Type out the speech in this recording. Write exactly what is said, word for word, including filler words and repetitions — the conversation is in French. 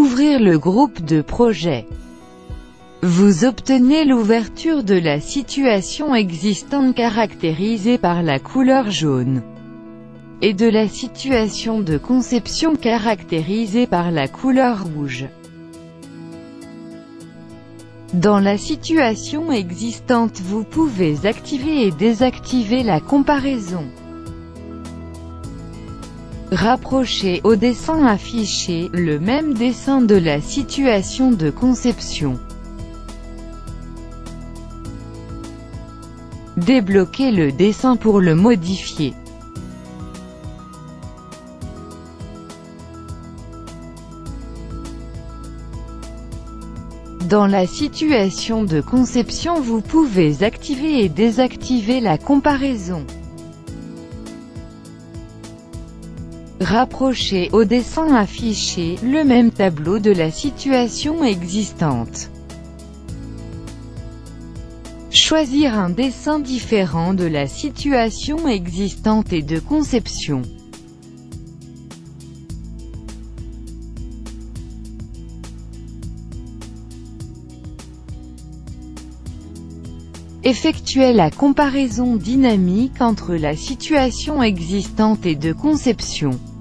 Ouvrir le groupe de projet. Vous obtenez l'ouverture de la situation existante caractérisée par la couleur jaune, et de la situation de conception caractérisée par la couleur rouge. Dans la situation existante, vous pouvez activer et désactiver la comparaison. Rapprocher au dessin affiché le même dessin de la situation de conception. Débloquer le dessin pour le modifier. Dans la situation de conception, vous pouvez activer et désactiver la comparaison. Rapprocher au dessin affiché le même tableau de la situation existante. Choisir un dessin différent de la situation existante et de conception. Effectuer la comparaison dynamique entre la situation existante et de conception.